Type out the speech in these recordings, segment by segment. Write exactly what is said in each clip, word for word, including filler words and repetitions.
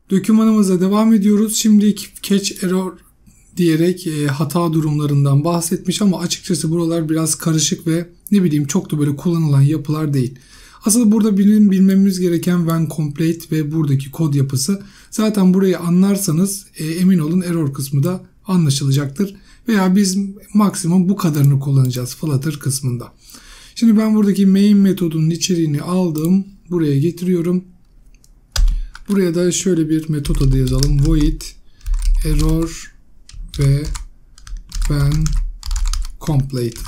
Dokümanımıza devam ediyoruz. Şimdi catch error diyerek e, hata durumlarından bahsetmiş ama açıkçası buralar biraz karışık ve ne bileyim çok da böyle kullanılan yapılar değil. Asıl burada bilim, bilmemiz gereken when complete ve buradaki kod yapısı. Zaten burayı anlarsanız e, emin olun error kısmı da anlaşılacaktır. Veya biz maksimum bu kadarını kullanacağız Flutter kısmında. Şimdi ben buradaki main metodunun içeriğini aldım. Buraya getiriyorum. Buraya da şöyle bir metot adı yazalım. Void error ve when completed.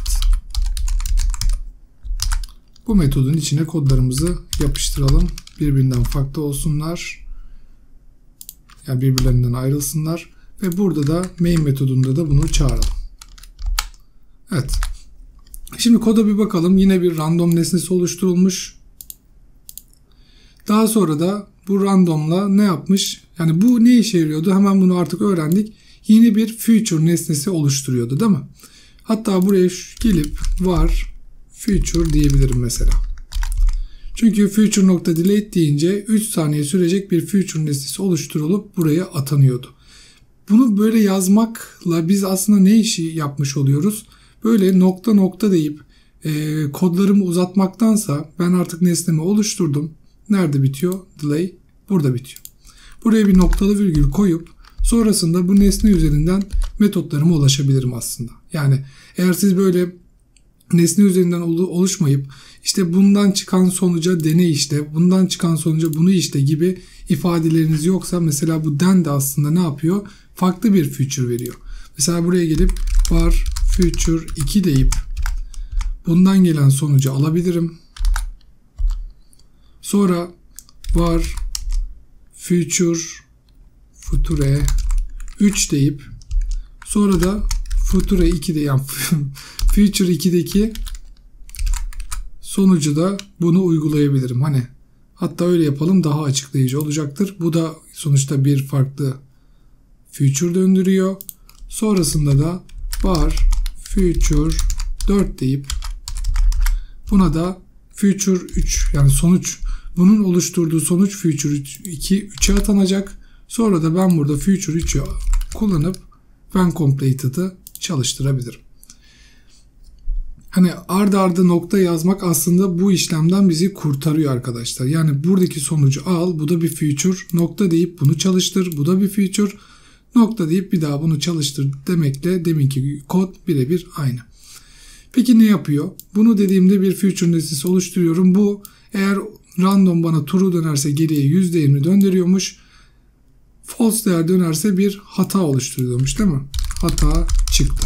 Bu metodun içine kodlarımızı yapıştıralım. Birbirinden farklı olsunlar. Yani birbirlerinden ayrılsınlar. Ve burada da main metodunda da bunu çağıralım. Evet. Şimdi koda bir bakalım. Yine bir random nesnesi oluşturulmuş. Daha sonra da bu randomla ne yapmış? Yani bu ne işe yarıyordu? Hemen bunu artık öğrendik. Yeni bir future nesnesi oluşturuyordu değil mi? Hatta buraya gelip var future diyebilirim mesela. Çünkü future.delete deyince üç saniye sürecek bir future nesnesi oluşturulup buraya atanıyordu. Bunu böyle yazmakla biz aslında ne işi yapmış oluyoruz? Böyle nokta nokta deyip e, kodlarımı uzatmaktansa ben artık nesnemi oluşturdum. Nerede bitiyor? Delay burada bitiyor. Buraya bir noktalı virgül koyup sonrasında bu nesne üzerinden metotlarıma ulaşabilirim aslında. Yani eğer siz böyle nesne üzerinden oluşmayıp işte bundan çıkan sonuca dene işte, bundan çıkan sonuca bunu işte gibi ifadeleriniz yoksa mesela bu den de aslında ne yapıyor? Farklı bir future veriyor. Mesela buraya gelip var future iki deyip bundan gelen sonucu alabilirim. Sonra var future future üç deyip sonra da future iki de yani future ikideki sonucu da bunu uygulayabilirim. Hani hatta öyle yapalım daha açıklayıcı olacaktır. Bu da sonuçta bir farklı future döndürüyor. Sonrasında da var future dört deyip buna da future üç yani sonuç bunun oluşturduğu sonuç future iki üçe atanacak. Sonra da ben burada future üçü kullanıp when completed'ı çalıştırabilirim. Hani ard arda nokta yazmak aslında bu işlemden bizi kurtarıyor arkadaşlar. Yani buradaki sonucu al, bu da bir future, nokta deyip bunu çalıştır, bu da bir future, nokta deyip bir daha bunu çalıştır demekle deminki kod birebir aynı. Peki ne yapıyor? Bunu dediğimde bir future nesnesi oluşturuyorum. Bu eğer random bana true dönerse geriye yüzde yirmi döndürüyormuş. False değer dönerse bir hata oluşturuyormuş değil mi? Hata çıktı.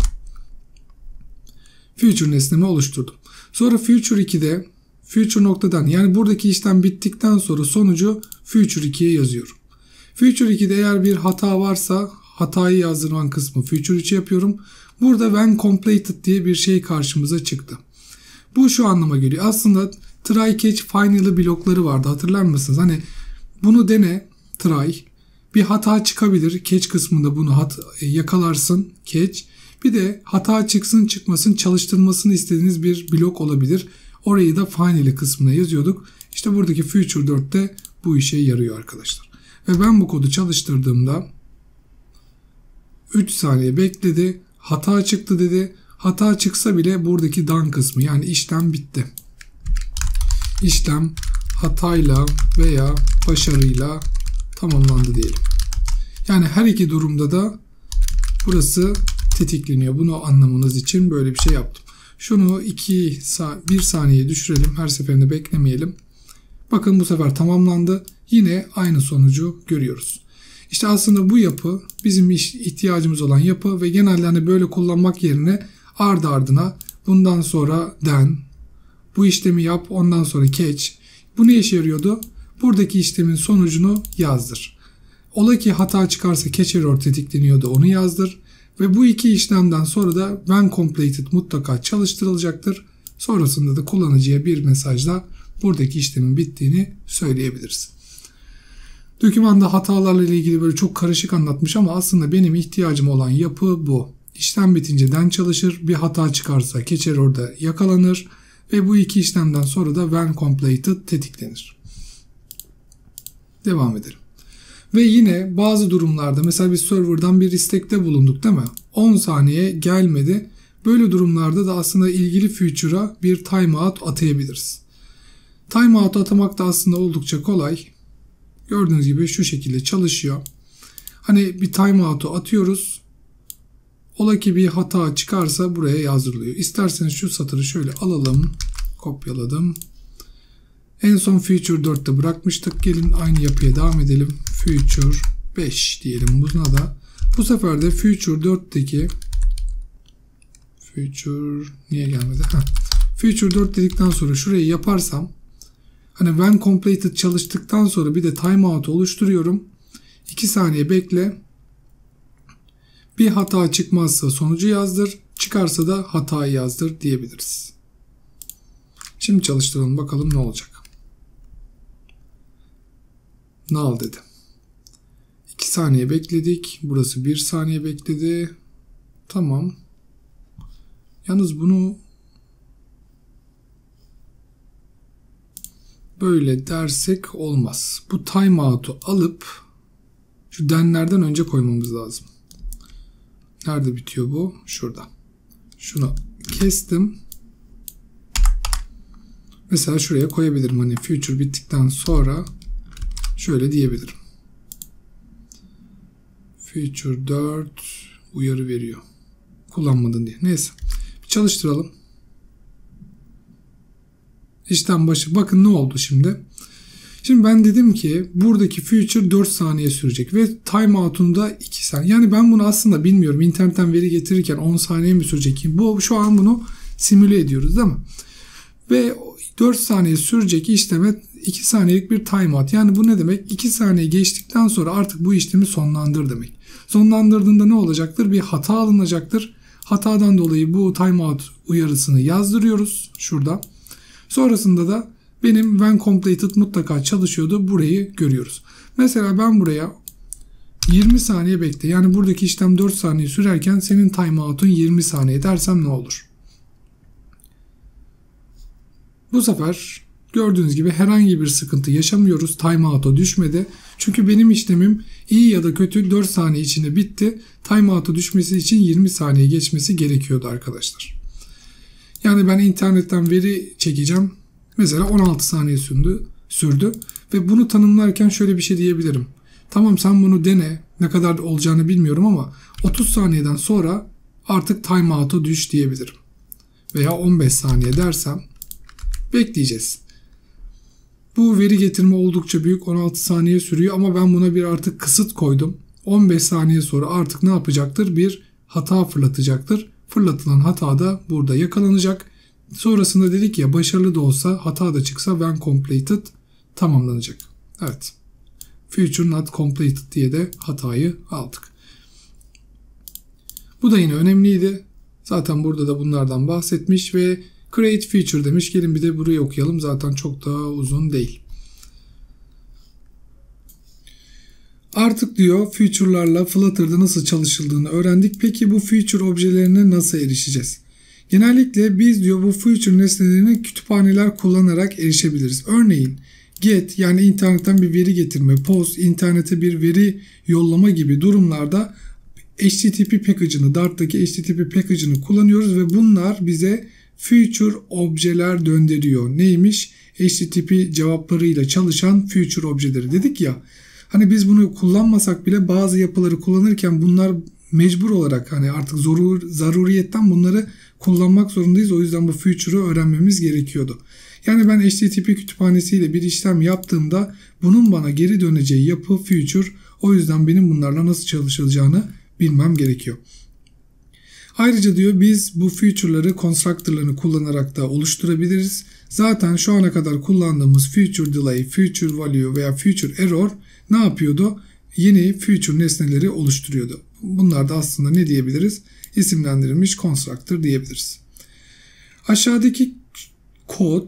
Future nesnemi oluşturdum. Sonra future ikide future noktadan yani buradaki işlem bittikten sonra sonucu future ikiye yazıyorum. Future ikide eğer bir hata varsa hatayı yazdırman kısmı future üçe yapıyorum. Burada when completed diye bir şey karşımıza çıktı. Bu şu anlama geliyor. Aslında try catch finally blokları vardı hatırlar mısınız? Hani bunu dene try bir hata çıkabilir. Catch kısmında bunu hat yakalarsın catch. Bir de hata çıksın çıkmasın çalıştırmasını istediğiniz bir blok olabilir. Orayı da finally kısmına yazıyorduk. İşte buradaki future dörtte bu işe yarıyor arkadaşlar. Ve ben bu kodu çalıştırdığımda üç saniye bekledi. Hata çıktı dedi. Hata çıksa bile buradaki done kısmı yani işlem bitti. İşlem hatayla veya başarıyla tamamlandı diyelim. Yani her iki durumda da burası tetikleniyor. Bunu anlamanız için böyle bir şey yaptım. Şunu iki bir saniye düşürelim. Her seferinde beklemeyelim. Bakın bu sefer tamamlandı. Yine aynı sonucu görüyoruz. İşte aslında bu yapı bizim ihtiyacımız olan yapı ve genelde hani böyle kullanmak yerine ardı ardına bundan sonra then bu işlemi yap ondan sonra catch. Bu ne işe yarıyordu? Buradaki işlemin sonucunu yazdır. Ola ki hata çıkarsa catch error tetikleniyordu onu yazdır. Ve bu iki işlemden sonra da when completed mutlaka çalıştırılacaktır. Sonrasında da kullanıcıya bir mesajla buradaki işlemin bittiğini söyleyebiliriz. Dokümanda hatalarla ilgili böyle çok karışık anlatmış ama aslında benim ihtiyacım olan yapı bu. İşlem bitince den çalışır, bir hata çıkarsa catch error'da yakalanır ve bu iki işlemden sonra da when completed tetiklenir. Devam edelim. Ve yine bazı durumlarda mesela biz serverdan bir istekte bulunduk değil mi? on saniye gelmedi. Böyle durumlarda da aslında ilgili feature'a bir timeout atayabiliriz. Timeout atamak da aslında oldukça kolay. Gördüğünüz gibi şu şekilde çalışıyor. Hani bir timeout'u atıyoruz. Ola ki bir hata çıkarsa buraya yazdırılıyor. İsterseniz şu satırı şöyle alalım. Kopyaladım. En son Future dörtte bırakmıştık. Gelin aynı yapıya devam edelim. Future beş diyelim buna da. Bu sefer de Future dörtteki Future niye gelmedi? Heh. Future dört dedikten sonra şurayı yaparsam hani when completed çalıştıktan sonra bir de timeout oluşturuyorum. iki saniye bekle. Bir hata çıkmazsa sonucu yazdır. Çıkarsa da hatayı yazdır diyebiliriz. Şimdi çalıştıralım bakalım ne olacak. Null dedi. iki saniye bekledik. Burası bir saniye bekledi. Tamam. Yalnız bunu böyle dersek olmaz. Bu timeout'u alıp şu denlerden önce koymamız lazım. Nerede bitiyor bu? Şurada. Şunu kestim. Mesela şuraya koyabilirim. Hani future bittikten sonra şöyle diyebilirim. Future dört uyarı veriyor. Kullanmadın diye. Neyse. Bir çalıştıralım. İşten başı. Bakın ne oldu şimdi. Şimdi ben dedim ki buradaki future dört saniye sürecek ve timeout'unda iki saniye. Yani ben bunu aslında bilmiyorum. İnternetten veri getirirken on saniye mi sürecek? Bu şu an bunu simüle ediyoruz değil mi? Ve dört saniye sürecek işleme iki saniyelik bir timeout. Yani bu ne demek? iki saniye geçtikten sonra artık bu işlemi sonlandır demek. Sonlandırdığında ne olacaktır? Bir hata alınacaktır. Hatadan dolayı bu timeout uyarısını yazdırıyoruz şurada. Sonrasında da benim when completed mutlaka çalışıyordu. Burayı görüyoruz. Mesela ben buraya yirmi saniye bekle. Yani buradaki işlem dört saniye sürerken senin timeout'un yirmi saniye dersem ne olur? Bu sefer gördüğünüz gibi herhangi bir sıkıntı yaşamıyoruz. Timeout'a düşmedi. Çünkü benim işlemim iyi ya da kötü dört saniye içinde bitti. Timeout'a düşmesi için yirmi saniye geçmesi gerekiyordu arkadaşlar. Yani ben internetten veri çekeceğim. Mesela on altı saniye sürdü, sürdü ve bunu tanımlarken şöyle bir şey diyebilirim. Tamam sen bunu dene. Ne kadar olacağını bilmiyorum ama otuz saniyeden sonra artık timeout'a düş diyebilirim. Veya on beş saniye dersem bekleyeceğiz. Bu veri getirme oldukça büyük, on altı saniye sürüyor ama ben buna bir artık kısıt koydum. on beş saniye sonra artık ne yapacaktır? Bir hata fırlatacaktır. Fırlatılan hata da burada yakalanacak. Sonrasında dedik ya başarılı da olsa hata da çıksa when completed tamamlanacak. Evet. Future not completed diye de hatayı aldık. Bu da yine önemliydi. Zaten burada da bunlardan bahsetmiş ve create feature demiş. Gelin bir de burayı okuyalım. Zaten çok daha uzun değil. Artık diyor feature'larla Flutter'da nasıl çalışıldığını öğrendik. Peki bu feature objelerine nasıl erişeceğiz? Genellikle biz diyor bu feature nesnelerine kütüphaneler kullanarak erişebiliriz. Örneğin get yani internetten bir veri getirme, post, internete bir veri yollama gibi durumlarda H T T P package'ını, Dart'taki H T T P package'ını kullanıyoruz ve bunlar bize feature objeler döndürüyor. Neymiş? H T T P cevaplarıyla çalışan feature objeleri dedik ya. Hani biz bunu kullanmasak bile bazı yapıları kullanırken bunlar mecbur olarak hani artık zorur, zaruriyetten bunları kullanmak zorundayız. O yüzden bu feature'ı öğrenmemiz gerekiyordu. Yani ben H T T P kütüphanesiyle bir işlem yaptığımda bunun bana geri döneceği yapı feature. O yüzden benim bunlarla nasıl çalışılacağını bilmem gerekiyor. Ayrıca diyor biz bu feature'ları constructor'larını kullanarak da oluşturabiliriz. Zaten şu ana kadar kullandığımız feature delay, feature value veya feature error ne yapıyordu? Yeni feature nesneleri oluşturuyordu. Bunlar da aslında ne diyebiliriz? İsimlendirilmiş constructor diyebiliriz. Aşağıdaki kod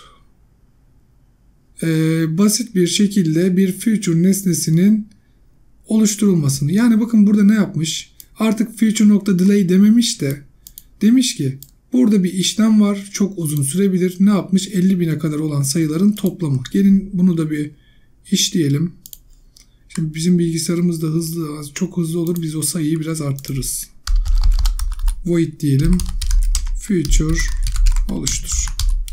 e, basit bir şekilde bir feature nesnesinin oluşturulmasını. Yani bakın burada ne yapmış? Artık feature.delay dememiş de demiş ki burada bir işlem var. Çok uzun sürebilir. Ne yapmış? elli bine kadar olan sayıların toplamı. Gelin bunu da bir işleyelim. Şimdi bizim bilgisayarımız da hızlı, çok hızlı olur. Biz o sayıyı biraz arttırırız. Void diyelim. Future oluştur.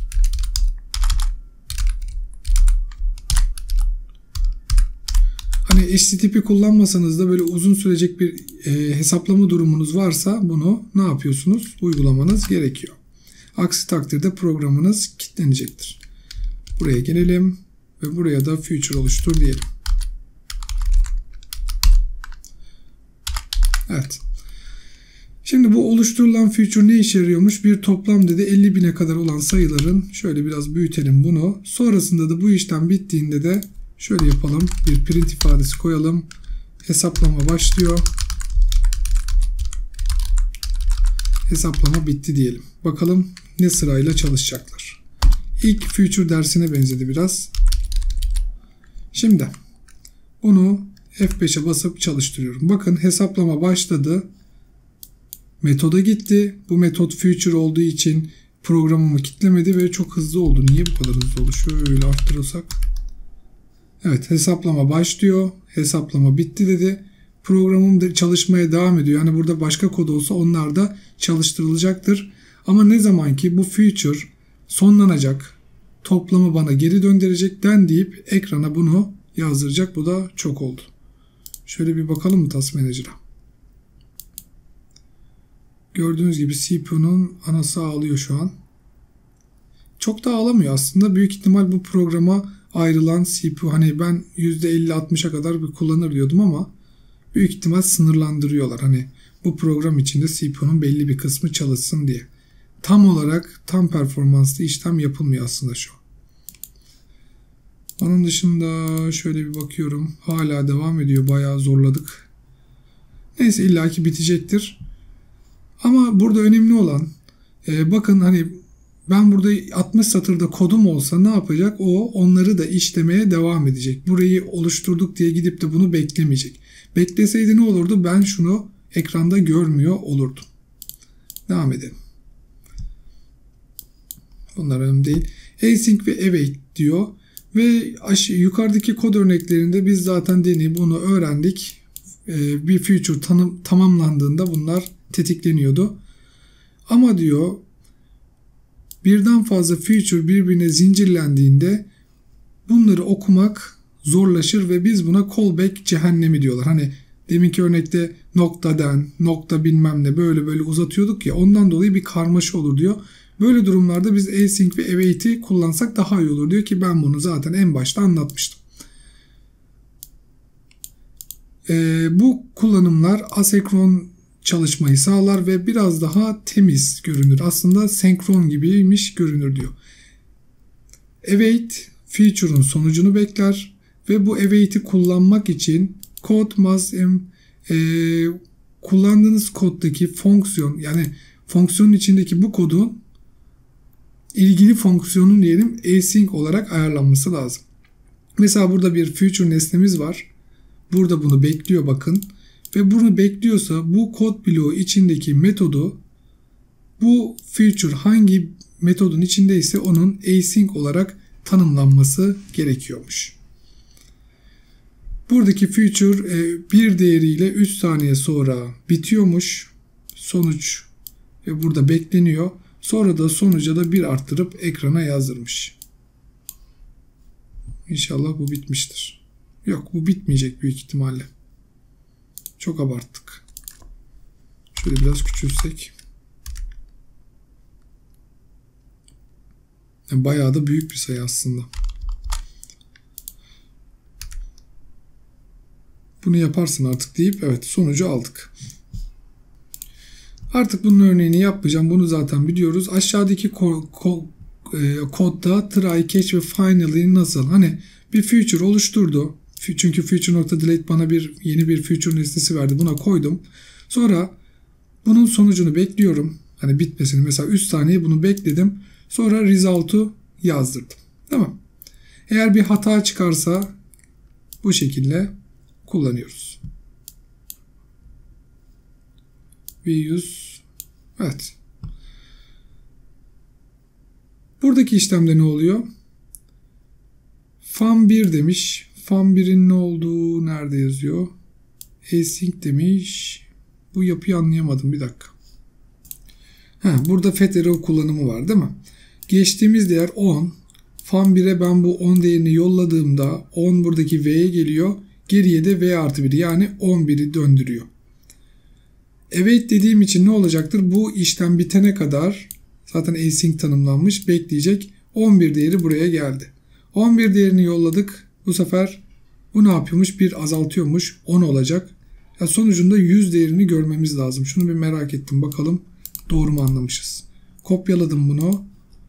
Hani H T T P kullanmasanız da böyle uzun sürecek bir e, hesaplama durumunuz varsa bunu ne yapıyorsunuz? Uygulamanız gerekiyor. Aksi takdirde programınız kilitlenecektir. Buraya gelelim ve buraya da future oluştur diyelim. Evet. Şimdi bu oluşturulan future ne işe yarıyormuş? Bir toplam dedi elli bine kadar olan sayıların, şöyle biraz büyütelim bunu. Sonrasında da bu işlem bittiğinde de şöyle yapalım. Bir print ifadesi koyalım. Hesaplama başlıyor. Hesaplama bitti diyelim. Bakalım ne sırayla çalışacaklar. İlk future dersine benzedi biraz. Şimdi bunu F beşe basıp çalıştırıyorum. Bakın hesaplama başladı. Metoda gitti. Bu metot future olduğu için programımı kilitlemedi ve çok hızlı oldu. Niye bu kadar hızlı oldu? Şöyle arttırırsak. Evet, hesaplama başlıyor. Hesaplama bitti dedi. Programım da çalışmaya devam ediyor. Yani burada başka kod olsa onlar da çalıştırılacaktır. Ama ne zaman ki bu future sonlanacak, toplamı bana geri döndürecek den deyip ekrana bunu yazdıracak. Bu da çok oldu. Şöyle bir bakalım mı Task Manager'a? Gördüğünüz gibi C P U'nun anası ağlıyor şu an. Çok da ağlamıyor aslında. Büyük ihtimal bu programa ayrılan C P U, hani ben yüzde elli altmışa kadar bir kullanır diyordum ama büyük ihtimal sınırlandırıyorlar. Hani bu program içinde C P U'nun belli bir kısmı çalışsın diye. Tam olarak tam performanslı işlem yapılmıyor aslında şu an. Onun dışında şöyle bir bakıyorum. Hala devam ediyor. Bayağı zorladık. Neyse illaki bitecektir. Ama burada önemli olan e, bakın hani ben burada altmış satırda kodum olsa ne yapacak? O onları da işlemeye devam edecek. Burayı oluşturduk diye gidip de bunu beklemeyecek. Bekleseydi ne olurdu? Ben şunu ekranda görmüyor olurdum. Devam edelim. Bunlar önemli değil. Async ve await diyor. Ve aşağı, yukarıdaki kod örneklerinde biz zaten deneyip bunu öğrendik. Ee, bir future tanım, tamamlandığında bunlar tetikleniyordu. Ama diyor birden fazla feature birbirine zincirlendiğinde bunları okumak zorlaşır ve biz buna callback cehennemi diyorlar. Hani deminki örnekte noktadan, nokta bilmem ne böyle böyle uzatıyorduk ya, ondan dolayı bir karmaşa olur diyor. Böyle durumlarda biz async ve await'i kullansak daha iyi olur diyor ki ben bunu zaten en başta anlatmıştım. Ee, bu kullanımlar asenkron çalışmayı sağlar ve biraz daha temiz görünür. Aslında senkron gibiymiş görünür diyor. Await feature'un sonucunu bekler ve bu await'i kullanmak için code must e, kullandığınız koddaki fonksiyon, yani fonksiyonun içindeki bu kodun ilgili fonksiyonun diyelim async olarak ayarlanması lazım. Mesela burada bir future nesnemiz var. Burada bunu bekliyor bakın. Ve bunu bekliyorsa bu kod bloğu içindeki metodu bu feature hangi metodun içindeyse onun async olarak tanımlanması gerekiyormuş. Buradaki feature bir değeriyle üç saniye sonra bitiyormuş. Sonuç ve burada bekleniyor. Sonra da sonuca da bir arttırıp ekrana yazdırmış. İnşallah bu bitmiştir. Yok, bu bitmeyecek büyük ihtimalle. Çok abarttık. Şöyle biraz küçülsek. Yani bayağı da büyük bir sayı aslında. Bunu yaparsın artık deyip evet sonucu aldık. Artık bunun örneğini yapmayacağım. Bunu zaten biliyoruz. Aşağıdaki ko ko e, kodda try, catch ve finally nasıl? Hani bir future oluşturdu. Çünkü future.delete bana bir yeni bir future nesnesi verdi. Buna koydum. Sonra bunun sonucunu bekliyorum. Hani bitmesini. Mesela üç saniye bunu bekledim. Sonra result'u yazdırdım. Tamam. Eğer bir hata çıkarsa bu şekilde kullanıyoruz. We use. Evet. Buradaki işlemde ne oluyor? fun bir demiş. fan birin ne olduğu nerede yazıyor? Async demiş. Bu yapıyı anlayamadım, bir dakika. Ha, burada fet arrow kullanımı var değil mi? Geçtiğimiz değer on. Fan bire ben bu on değerini yolladığımda on buradaki v'ye geliyor. Geriye de v artı bir, yani on biri döndürüyor. Await dediğim için ne olacaktır? Bu işlem bitene kadar zaten async tanımlanmış, bekleyecek. on bir değeri buraya geldi. on bir değerini yolladık. Bu sefer bu ne yapıyormuş? bir azaltıyormuş. on olacak. Ya sonucunda yüz değerini görmemiz lazım. Şunu bir merak ettim. Bakalım doğru mu anlamışız. Kopyaladım bunu.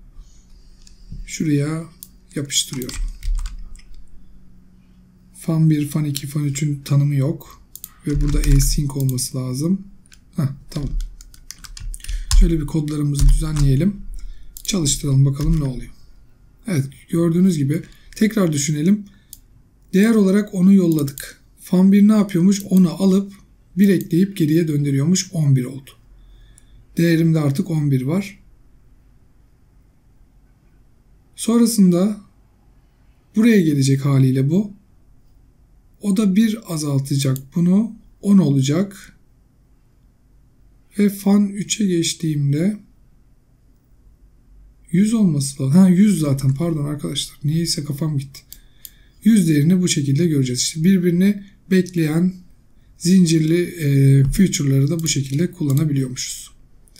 Şuraya yapıştırıyorum. fan bir, fan iki, fan üçün tanımı yok. Ve burada async olması lazım. Heh, tamam. Şöyle bir kodlarımızı düzenleyelim. Çalıştıralım bakalım ne oluyor. Evet, gördüğünüz gibi tekrar düşünelim. Değer olarak onu yolladık. fan bir ne yapıyormuş? onu alıp bir ekleyip geriye döndürüyormuş. on bir oldu. Değerimde artık on bir var. Sonrasında buraya gelecek haliyle bu. O da bir azaltacak bunu. on olacak. Ve fan üçe geçtiğimde yüz olması lazım. Ha, yüz zaten, pardon arkadaşlar. Niyeyse kafam gitti. yüz değerini bu şekilde göreceğiz. İşte birbirini bekleyen zincirli e, feature'ları da bu şekilde kullanabiliyormuşuz.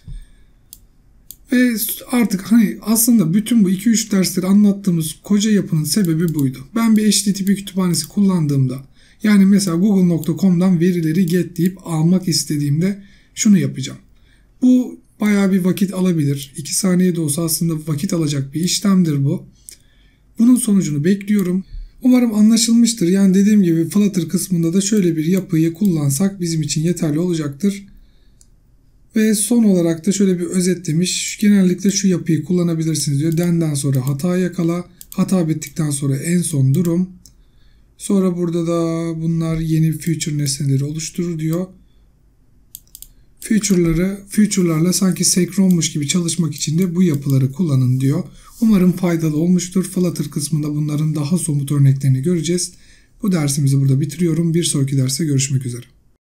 Ve artık hani aslında bütün bu iki üç dersleri anlattığımız koca yapının sebebi buydu. Ben bir H T T P kütüphanesi kullandığımda, yani mesela google nokta com'dan verileri get deyip almak istediğimde şunu yapacağım. Bu bayağı bir vakit alabilir. iki saniye de olsa aslında vakit alacak bir işlemdir bu. Bunun sonucunu bekliyorum. Umarım anlaşılmıştır. Yani dediğim gibi Flutter kısmında da şöyle bir yapıyı kullansak bizim için yeterli olacaktır. Ve son olarak da şöyle bir özetlemiş. Genellikle şu yapıyı kullanabilirsiniz diyor. Then'den sonra hata yakala. Hata bittikten sonra en son durum. Sonra burada da bunlar yeni future nesneleri oluşturur diyor. Future'ları, future'larla sanki senkronmuş gibi çalışmak için de bu yapıları kullanın diyor. Umarım faydalı olmuştur. Flutter kısmında bunların daha somut örneklerini göreceğiz. Bu dersimizi burada bitiriyorum. Bir sonraki derste görüşmek üzere.